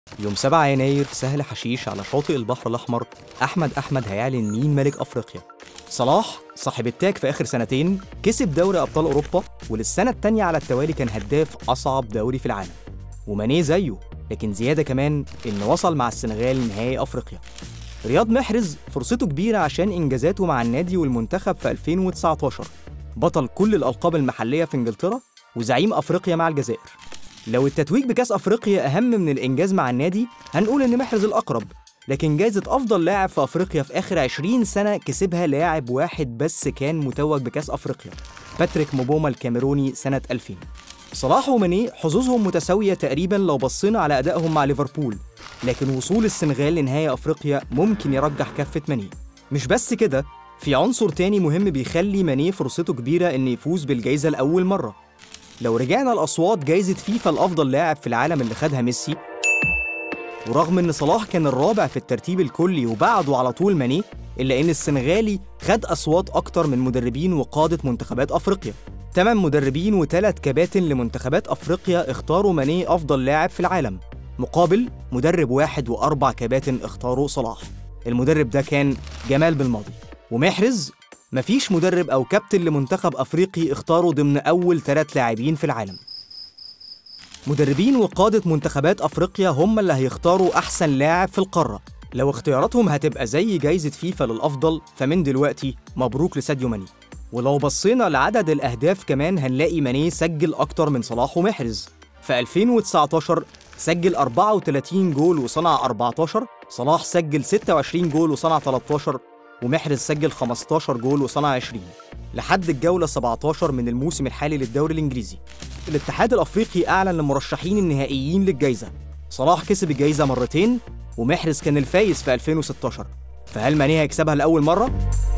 يوم 7 يناير في سهل حشيش على شاطئ البحر الأحمر، أحمد هيعلن مين ملك أفريقيا. صلاح صاحب التاج في آخر سنتين كسب دوري أبطال أوروبا، وللسنة التانية على التوالي كان هداف أصعب دوري في العالم. وماني زيه، لكن زيادة كمان إنه وصل مع السنغال نهائي أفريقيا. رياض محرز فرصته كبيرة عشان إنجازاته مع النادي والمنتخب في 2019، بطل كل الألقاب المحلية في إنجلترا وزعيم أفريقيا مع الجزائر. لو التتويج بكأس أفريقيا أهم من الإنجاز مع النادي، هنقول إن محرز الأقرب، لكن جايزة أفضل لاعب في أفريقيا في آخر 20 سنة كسبها لاعب واحد بس كان متوج بكأس أفريقيا، باتريك موبوما الكاميروني سنة 2000. صلاح وماني حظوظهم متساوية تقريباً لو بصينا على أدائهم مع ليفربول، لكن وصول السنغال لنهاية أفريقيا ممكن يرجح كفة ماني. مش بس كده، في عنصر تاني مهم بيخلي ماني فرصته كبيرة إن يفوز بالجايزة لأول مرة. لو رجعنا لأصوات جايزة فيفا الأفضل لاعب في العالم اللي خدها ميسي، ورغم إن صلاح كان الرابع في الترتيب الكلي وبعده على طول ماني، إلا إن السنغالي خد أصوات أكتر من مدربين وقادة منتخبات أفريقيا. 8 مدربين و3 كباتن لمنتخبات أفريقيا اختاروا ماني أفضل لاعب في العالم، مقابل مدرب واحد و4 كباتن اختاروا صلاح. المدرب ده كان جمال بالماضي. ومحرز مفيش مدرب أو كابتن لمنتخب أفريقي اختاروا ضمن أول 3 لاعبين في العالم. مدربين وقادة منتخبات أفريقيا هم اللي هيختاروا أحسن لاعب في القارة. لو اختياراتهم هتبقى زي جايزة فيفا للأفضل، فمن دلوقتي مبروك لساديو ماني. ولو بصينا لعدد الأهداف كمان هنلاقي ماني سجل أكتر من صلاح ومحرز. في 2019 سجل 34 جول وصنع 14، صلاح سجل 26 جول وصنع 13، ومحرز سجل 15 جول وصنع 20 لحد الجولة 17 من الموسم الحالي للدوري الإنجليزي. الاتحاد الأفريقي أعلن المرشحين النهائيين للجائزة. صلاح كسب الجائزة مرتين، ومحرز كان الفايز في 2016. فهل ماني هيكسبها لأول مرة؟